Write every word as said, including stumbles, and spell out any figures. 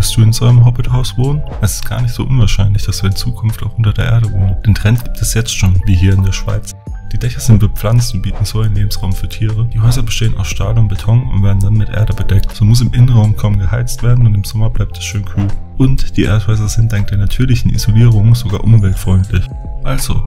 Würdest du in so einem Hobbithaus wohnen? Es ist gar nicht so unwahrscheinlich, dass wir in Zukunft auch unter der Erde wohnen. Den Trend gibt es jetzt schon, wie hier in der Schweiz. Die Dächer sind bepflanzt und bieten so einen Lebensraum für Tiere. Die Häuser bestehen aus Stahl und Beton und werden dann mit Erde bedeckt. So muss im Innenraum kaum geheizt werden und im Sommer bleibt es schön kühl. Und die Erdhäuser sind dank der natürlichen Isolierung sogar umweltfreundlich. Also,